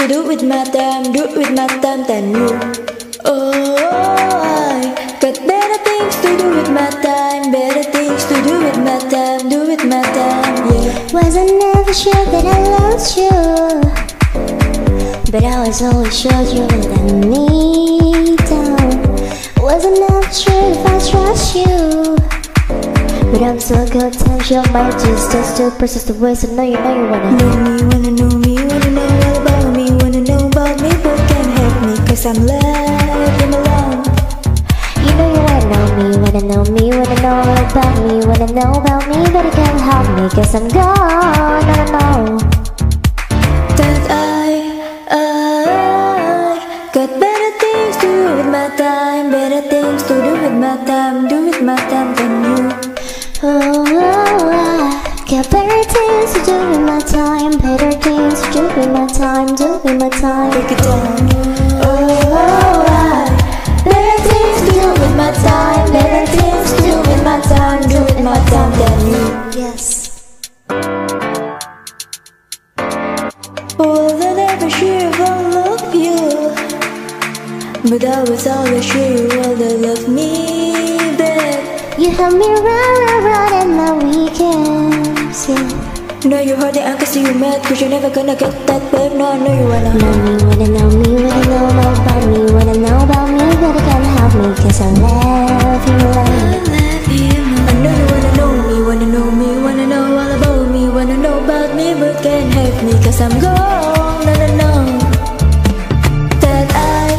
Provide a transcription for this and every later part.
to do with my time, do it with my time than you. Oh, I got better things to do with my time, better things to do with my time, do with my time, yeah. Wasn't never sure that I loved you, but I was always sure you would let me down. Wasn't never sure if I trust you, but I'm so good times your mind just still persist the ways I know you wanna know me, wanna know all about me, wanna know about me, but can't help me, cause I'm left him alone. You know you wanna know me, wanna know me, wanna know all about me, wanna know about me, but it can't help me, cause I'm gone, I don't know. That I got better things to do with my time, better things to do with my time, do with my time than you. Oh, I got better things to do with my time, better things to do with my time, do with my time. Break it down. I better things to do with my time, better things to do with my time, do with my time than you. Yes. Well, I never sure if I love you, but I was always sure you would love me back. You help me run in my weekends, yeah. Know you heard it, I can see you mad, cause you're never gonna get that, babe. No, I know you wanna know me, wanna know about me, wanna know about me, but it can't help me, cause I love you alone. I know you wanna know me, wanna know me, wanna know all about me, wanna know about me, but can't help me, cause I'm gone, no. That I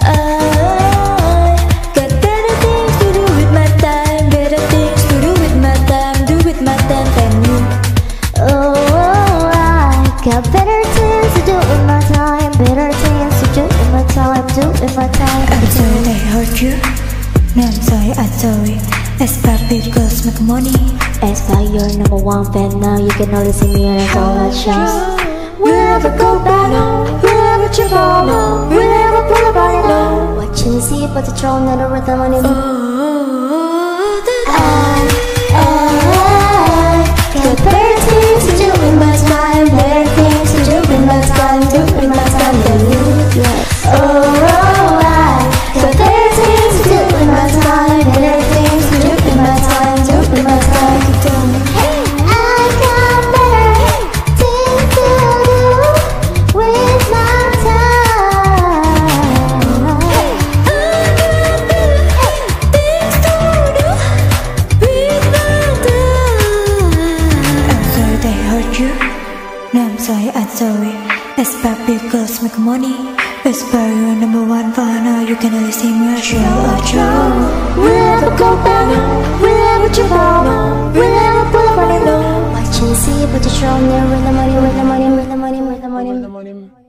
got better things to do with my time, better things to do with my time, do with my time than you. Oh, I got better things to do with my time, better things to do with my time, do with my time. I'm sorry that I hurt you, no I'm sorry, I'm sorry. Aespa big girls make money. Aespa, you're number one fan now, you can only see me on a solo shows. We'll never go back, no. We'll never trip on, no. We'll never pull up on it, no. Watching the sea, but the throne, not a rhythm on it. Oh, that I got better things to do with my time, better things to do with my time, do with my time than you. Yes. Oh, I got better things to do with my time, better things to do with my time, do with my time. I got better things to do with my time. things to do with my time. I'm sorry that I hurt you. No, I'm sorry, I'm sorry. Aespa big girls make money. Aespa, you're number one fan now. You can only see me a show or show. We'll never go back, no. We'll never trip on, no. We'll never pull up on it, no. Watching the sea, but the throne, never win the money, win the money, win the money, win the money.